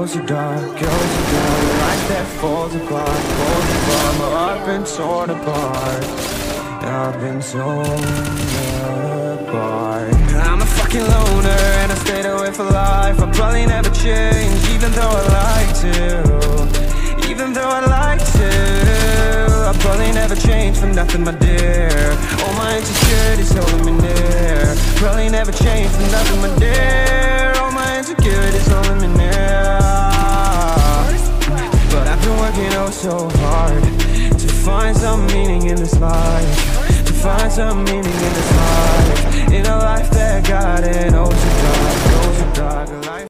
goes so dark, goes so dark. The light that falls apart, falls apart. My heart been torn apart, I've been torn apart. I'm a fucking loner and I stayed away for life. I'll probably never change, even though I like to. Even though I like to, I'll probably never change for nothing, my dear. All my insecurities holding me near. Probably never change for nothing, my dear. All my insecurities holding me near. But I've been working oh so hard to find some meaning in this life, to find some meaning in this life, in a life that got it oh so dark, oh so dark.